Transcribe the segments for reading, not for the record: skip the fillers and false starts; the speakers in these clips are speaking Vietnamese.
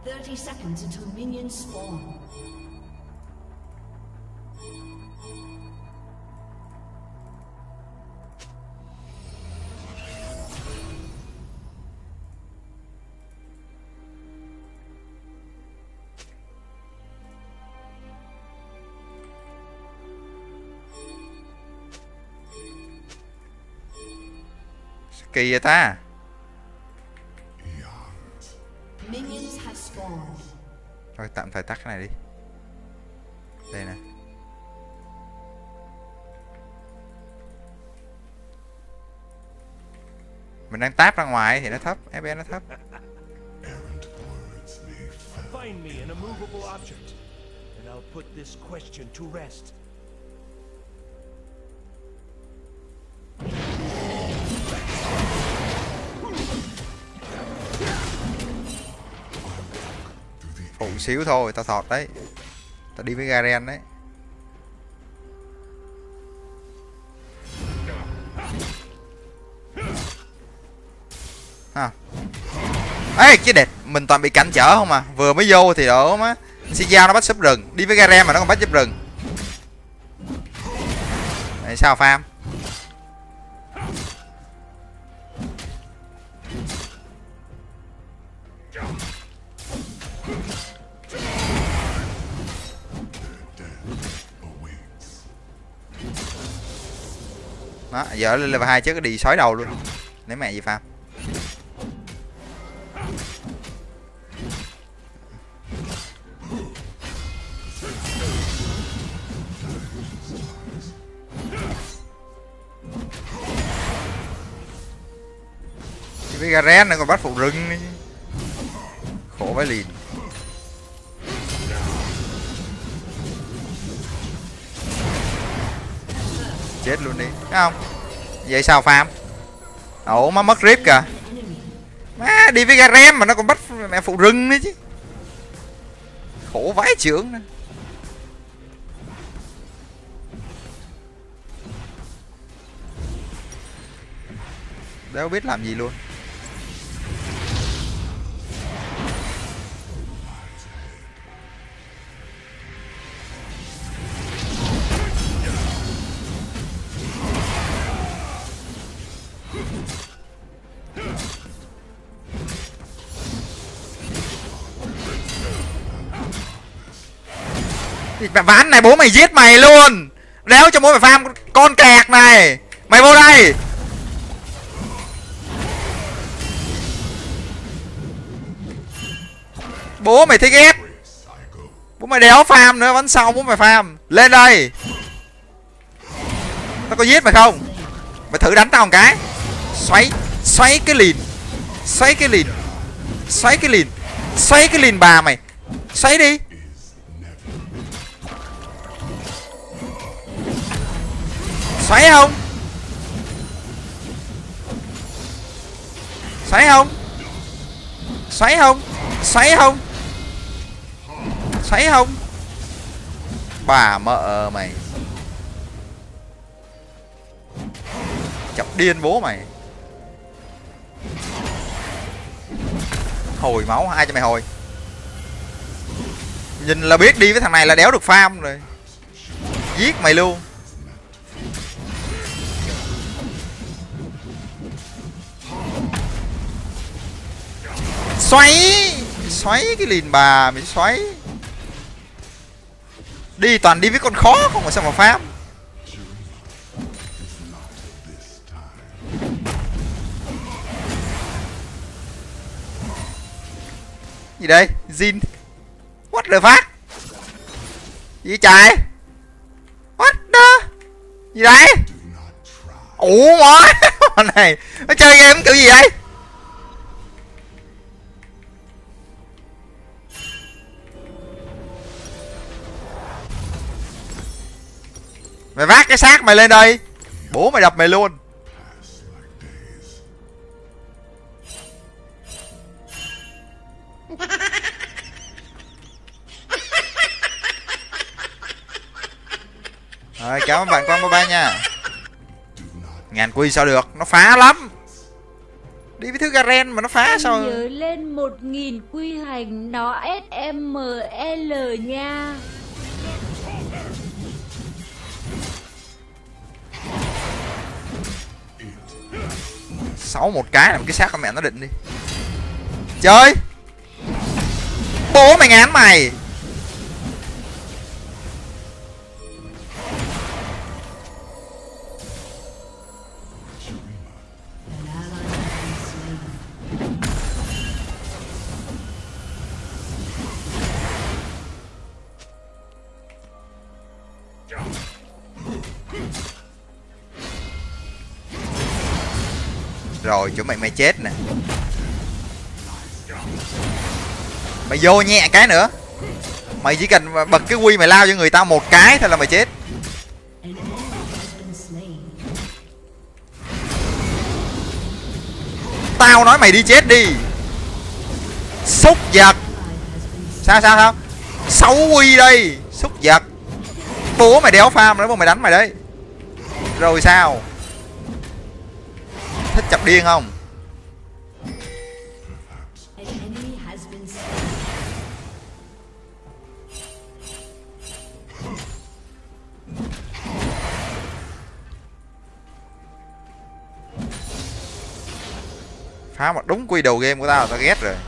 30 seconds until minions spawn. Kỳ vậy ta. Minions have spawned. Thôi tạm thời tắt cái này đi. Đây nè. Mình đang táp ra ngoài thì nó thấp, FPS nó thấp. Find me an immovable object, and I'll put this question to rest. Phụ xíu thôi, tao thọt đấy. Tao đi với Garen đấy. Ha. Ê, cái đệt, mình toàn bị cản trở không à. Vừa mới vô thì đổ má. Si Giao nó bắt súp rừng, đi với Garen mà nó còn bắt súp rừng. Đấy, sao farm? Đó, giờ lên level 2 chứ có đi sói đầu luôn. Lấy mẹ gì farm. Chỉ với Garen nó còn bắt phụ rừng đi. Khổ vãi lìn. Chết luôn đi, thấy không? Vậy sao farm? Ủa má mất rip kìa. Má đi với Garen mà nó còn bắt mẹ phụ rừng nữa chứ. Khổ vãi trưởng nữa. Đâu biết làm gì luôn. Ván này bố mày giết mày luôn. Đéo cho bố mày farm con kẹt này. Mày vô đây. Bố mày thích ép. Bố mày đéo farm nữa, ván sau bố mày farm. Lên đây. Nó có giết mày không? Mày thử đánh tao một cái. Xoáy cái lìn. Xoáy cái lìn. Xoáy cái lìn. Xoáy cái lìn bà mày. Xoáy đi. Xoáy không? Xoáy không? Xoáy không? Xoáy không? Xoáy không? Bà mợ mày. Chọc điên bố mày. Hồi máu, ai cho mày hồi? Nhìn là biết đi với thằng này là đéo được farm rồi. Giết mày luôn. Xoáy cái lìn bà mày xoáy. Đi toàn đi với con khó không mà sao mà farm. Gì đây? Jin. What the fuck? Gì chạy? What the? Gì đấy? Ủa mà này, nó chơi game kiểu gì vậy? Mày vác cái xác mày lên đây. Bố mày đập mày luôn. Rồi cảm ơn bạn con bye bye nha. Ngàn quy sao được, nó phá lắm. Đi với thứ Garen mà nó phá sao? Nhớ lên 1000 quy hành nó SML nha. 6 một cái làm cái xác con mẹ nó định đi. Chơi. Bố mày ngán mày. An ally has been slain. Rồi chỗ mày chết nè. Mày vô nhẹ cái nữa. Mày chỉ cần bật cái quy mày lao cho người ta một cái thôi là mày chết. An enemy has been slain. Tao nói mày đi chết đi. Xúc vật. Ally has been Sao 6 quy đây. Xúc vật. Bố mày đéo farm nữa mà mày đánh mày đấy. Rồi sao? Thích chọc điên không? An enemy has been slain. Phá một đúng quy đầu game của tao, tao ghét rồi.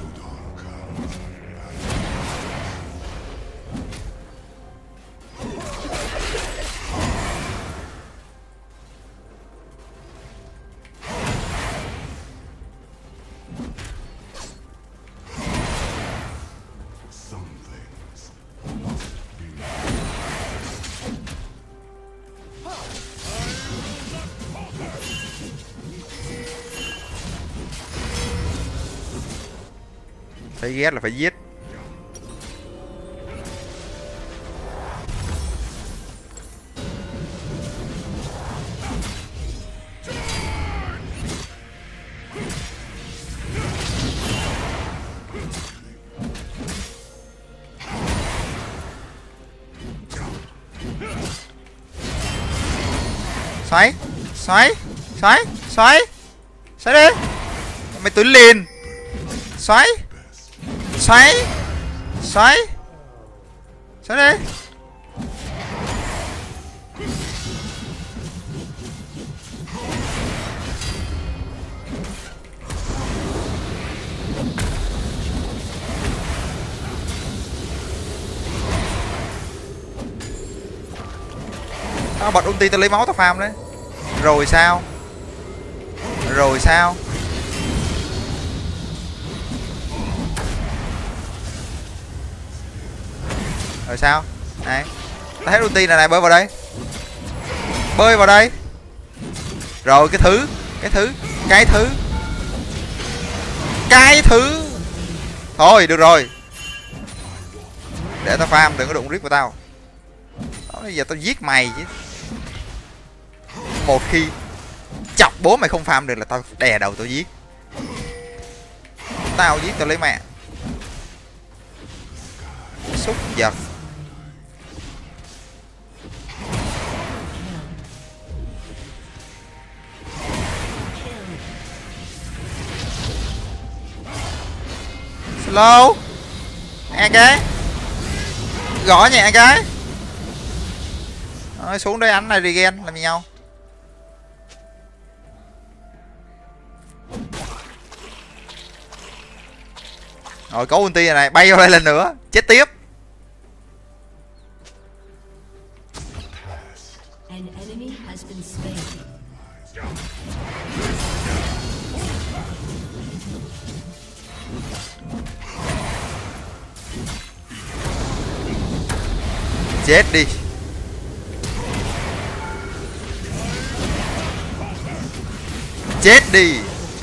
Thấy ghét là phải giết. Xoáy đi. Mày túi liền. Xoáy đi. Tao bật ulti tao lấy máu tao farm đấy. Rồi sao? Rồi sao? Này, tao hết ulti này, bơi vào đây. Bơi vào đây. Rồi cái thứ. Thôi được rồi. Để tao farm, đừng có đụng rip của tao. Đó, bây giờ tao giết mày chứ. Một khi chọc bố mày không farm được là tao đè đầu tao giết. Tao giết tao lấy mẹ. Xúc vật. Slow. Nghe cái. Gõ nhẹ cái. Rồi, xuống đây anh này regen làm gì nhau. Rồi có ulti này, bay vô đây lần nữa, chết tiếp. An enemy has been slain. Chết đi. Chết đi.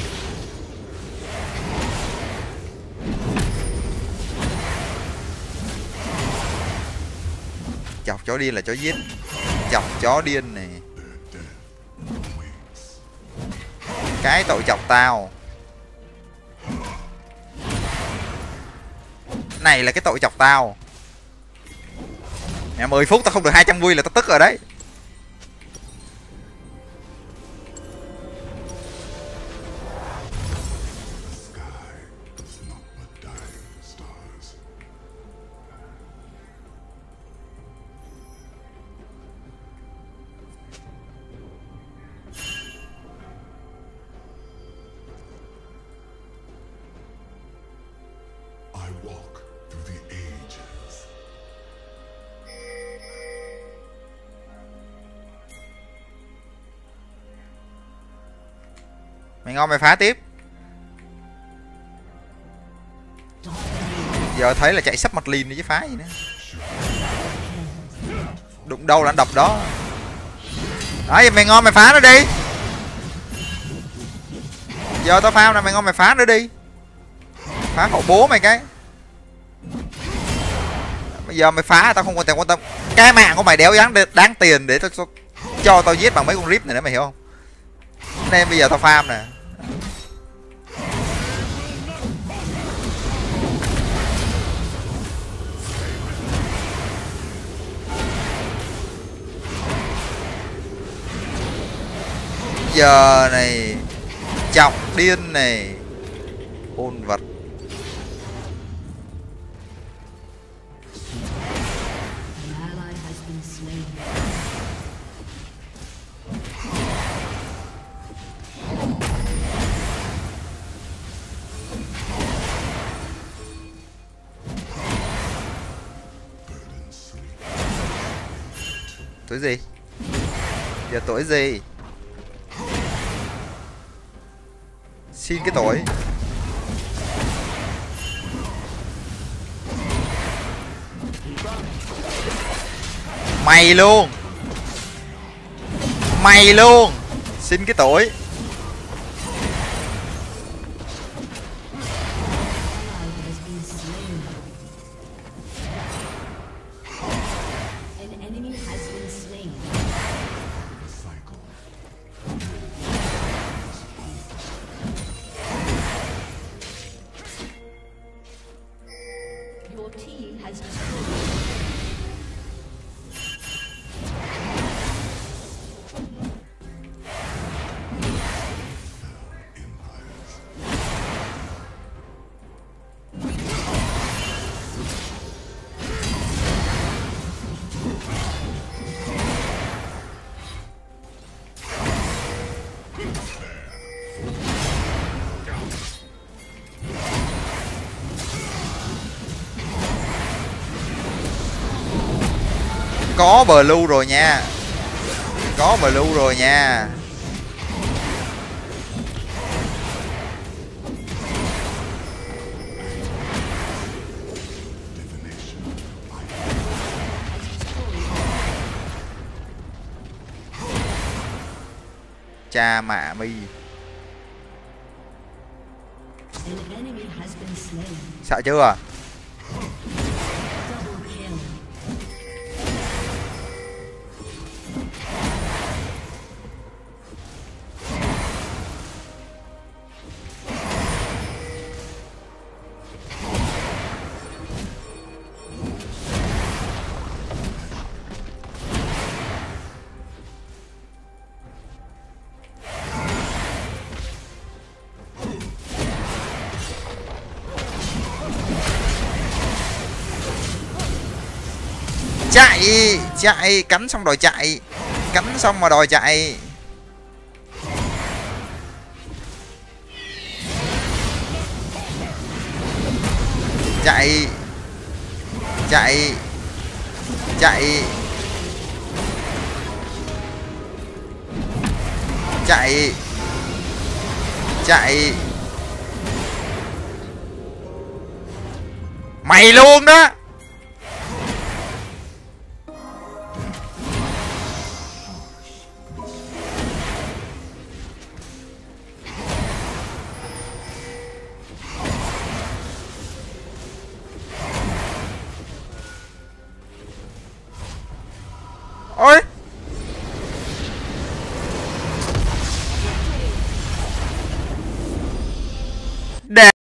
Chọc chó điên là chó giết. Chọc chó điên này. Cái tội chọc tao. Này là cái tội chọc tao. Mẹ 10 phút tao không được 200 vui là tao tức rồi đấy. Mày ngon mày phá tiếp. Giờ thấy là chạy sắp mặt lìn đi chứ phá gì nữa. Đụng đâu là đập đó. Đấy, mày ngon mày phá nó đi. Giờ tao phao nè, mày ngon mày phá nó đi. Phá hộ bố mày cái. Bây giờ mày phá tao không quan tâm. Cái mạng của mày đéo đáng tiền để tao cho tao giết bằng mấy con rip này nữa, mày hiểu không? Nên bây giờ tao farm nè. Giờ này trọng điên này, ôn vật. An ally has been slain. Tuổi gì? Giờ tuổi gì? Xin cái tuổi. Mày luôn. Mày luôn. Xin cái tuổi. Ally has been slain. An enemy has been slain. Your team has destroyed. Có blue rồi nha. Có blue rồi nha. Cha mạ mi. An enemy has been slain. Sợ chưa? Double kill. Chạy, cắn xong đòi chạy. Cắn xong mà đòi chạy. Chạy. Chạy. Chạy. Chạy. Chạy. Mày luôn đó. Ôi